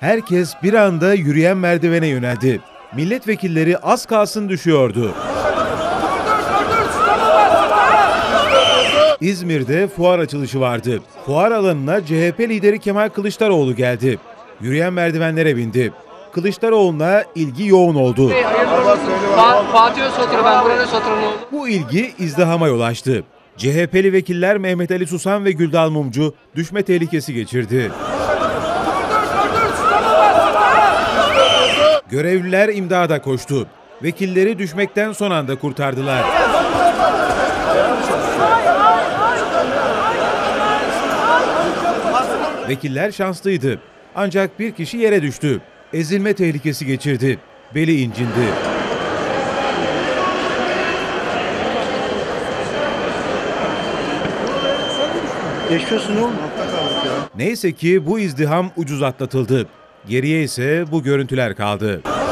Herkes bir anda yürüyen merdivene yöneldi. Milletvekilleri az kalsın düşüyordu. İzmir'de fuar açılışı vardı. Fuar alanına CHP lideri Kemal Kılıçdaroğlu geldi. Yürüyen merdivenlere bindi. Kılıçdaroğlu'na ilgi yoğun oldu. Fatih Özsotur, ben buranın Sotur'un oğlu. Bu ilgi izdihama yol açtı. CHP'li vekiller Mehmet Ali Susan ve Güldal Mumcu düşme tehlikesi geçirdi. Görevliler imdada koştu. Vekilleri düşmekten son anda kurtardılar. Vekiller şanslıydı. Ancak bir kişi yere düştü. Ezilme tehlikesi geçirdi. Beli incindi. Yaşıyorsun oğlum. Neyse ki bu izdiham ucuz atlatıldı. Geriye ise bu görüntüler kaldı.